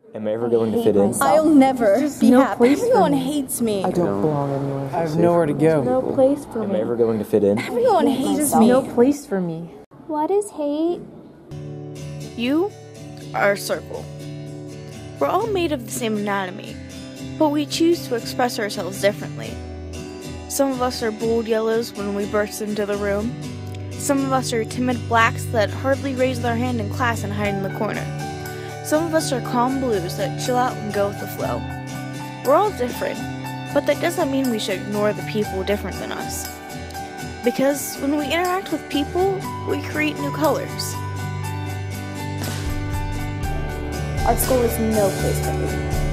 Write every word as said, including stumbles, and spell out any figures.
Am I ever going to fit in? I'll never be no happy. place for Everyone me. hates me. I don't belong anywhere. I have nowhere to go. No place for Am me. I ever going to fit in? Everyone hates There's me. no place for me. What is hate? You are a circle. We're all made of the same anatomy, but we choose to express ourselves differently. Some of us are bold yellows when we burst into the room. Some of us are timid blacks that hardly raise their hand in class and hide in the corner. Some of us are calm blues that chill out and go with the flow. We're all different, but that doesn't mean we should ignore the people different than us. Because when we interact with people, we create new colors. Our school is no place for me.